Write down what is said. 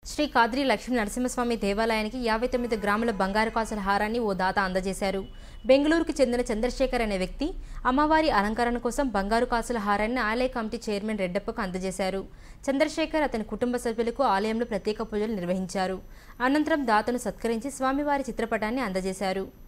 శ్రీ కాదిరి లక్ష్మీ నరసింహస్వామి దేవాలయానికి 59 గ్రాముల బంగారు కాసుల హారాన్ని ఓ దాత అందజేశారు. బెంగళూరుకు చెందిన చంద్రశేఖర్ అనే వ్యక్తి అమ్మవారి అలంకరణ కోసం బంగారు కాసుల హారాన్ని ఆలయ కమిటీ చైర్మన్ రెడ్డప్పకు అందజేశారు. చంద్రశేఖర్ అతని కుటుంబ సభ్యులకు ఆలయంలో ప్రత్యేక పూజలు నిర్వహించారు. అనంతరం దాతను సత్కరించి స్వామివారి చిత్రపటాన్ని అందజేశారు.